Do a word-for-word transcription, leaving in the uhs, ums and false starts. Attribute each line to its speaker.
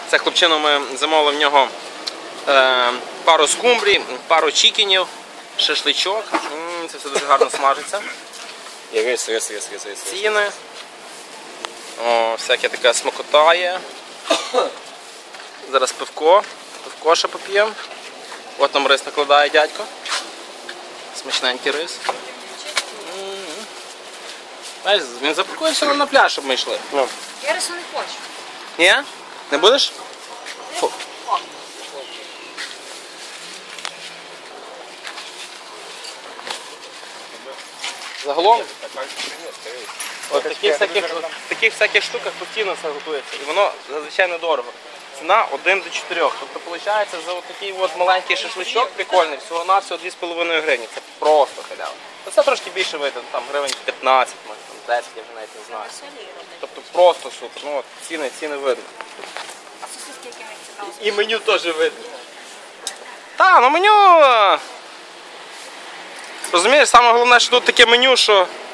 Speaker 1: Це хлопчино ми замовили в нього е, пару скумбрій, пару чікенів, шашличок. М-м, це все дуже гарно смажиться.
Speaker 2: І рис, рис, рис, рис, рис.
Speaker 1: Ціни. О, всяке таке смакотає. Зараз пивко. Пивко ще поп'ємо. От нам рис накладає дядько. Смачненький рис. Знаєш, він запакується на пляж, щоб ми йшли. Ну.
Speaker 3: Я рису не хочу.
Speaker 1: Ні? Не будеш? Фу. Загалом, от таких всяких, таких всяких штуках постійно все готується. І воно зазвичай недорого. Ціна один до чотирьох. Тобто, виходить, за такий от маленький шашличок прикольний, всього-навсього дві з половиною гривні. Це просто халява. Це трошки більше вийде, там гривень п'ятнадцять, може, там десять, я вже навіть не знаю. Тобто просто супер. Ну от ціни, ціни видно.
Speaker 3: А сосиски, які ми цікаво?
Speaker 1: І меню теж видно. Та, ну меню. Розумієш, саме головне, що тут таке меню, що